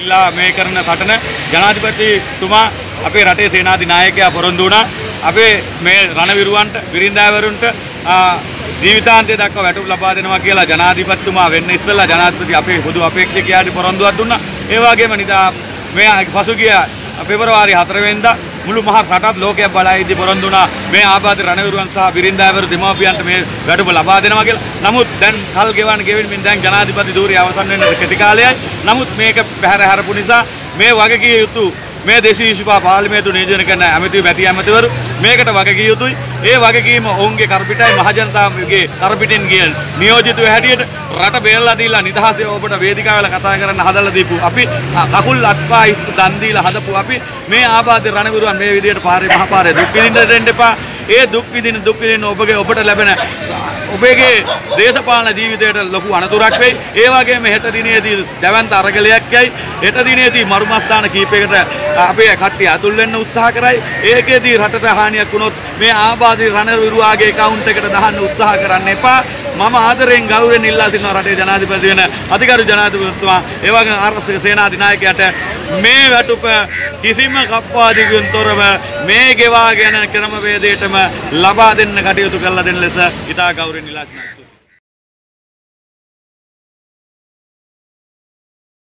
ඉල්ලා මේ කරන සටන ජනාධිපතිතුමා අපේ රටේ සේනාධි නායකයා පොරොන්දු වුණා. අපේ මේ රණවිරුවන්ට බිරින්දාවරුන්ට ජීවිතාන්තය දක්වා වැටුප් ලබා දෙනවා කියලා ජනාධිපතිතුමා වෙන්න ඉස්සෙල්ලා ජනාධිපති අපේ පොදු අපේක්ෂකයාට පොරොන්දුවක් දුන්නා. ඒ වගේම මේ පසුගිය පෙබරවාරි 4 වෙනිදා මුළු මහත් රටත් ලෝකයක් බලා ඉදි පොරොන්දු වුණා මේ ආබාධ රණවිරුවන් සහ බිරින්දාවරු දෙමාපියන්ට මේ වැටුප ලබා දෙනවා කියලා. නමුත් දැන් කල් ගෙවමින් දැන් ජනාධිපති ධූරය අවසන් වෙන කෙටි කාලයයි. නමුත් මේක පැහැර හැරපු නිසා මේ වගකිය යුතු මේ දේශීය විශ්වා පාර්ලිමේන්තු නියෝජනය කරන මැති ඇමතිවරු මේකට වගකිය යුතුයි. ඒ වගකීම ඔවුන්ගේ කරපිටයි මහජනතාවගේ කරපිටින් ගිය නියෝජිතව හැටියට රට බේරලා දීලා නිදහසේ ඔබට වේදිකාවල කතා කරන්න හදලා දීපු අපි කකුල් අත්පා ඉස්තු දන් දීලා හදපු අපි මේ ආබාධ රණවිරුවන් මේ විදියට මහ පාරේ දුක් විඳින්න දෙන්න එපා. ඒ දුක් විඳින ඔබට ලැබෙන ඔබගේ දේශපාලන ජීවිතයට ලොකු අනතුරක් වෙයි. ඒ වගේම හෙට දිනේදී දැවන්ත අරගලයක් යයි. හෙට දිනේදී මරුමස්ථාන කීපයකට අපේ කට්ටිය අතුල් වෙන්න උත්සාහ කරයි. ඒකෙදී රටට හානියක් වුණොත් මේ ආබාධි රණවිරුවාගේ account එකට දාන්න උත්සාහ කරන්න එපා. මම ආදරයෙන් ගෞරවයෙන් ඉල්ලා සිටිනවා රටේ ජනාධිපති වෙන අධිකාරි ජනාධිපතිතුමා ඒ වගේම ආරක්ෂක සේනාධිනායකයාට මේ වැටුප කිසිම කප්පාදිකින් තොරව මේ ගෙවාගෙන ක්‍රමවේදයටම ලබා දෙන්න කටයුතු කරලා දෙන ලෙස ඉතා ගෞරවයෙන් ඉල්ලා සිටිනවා.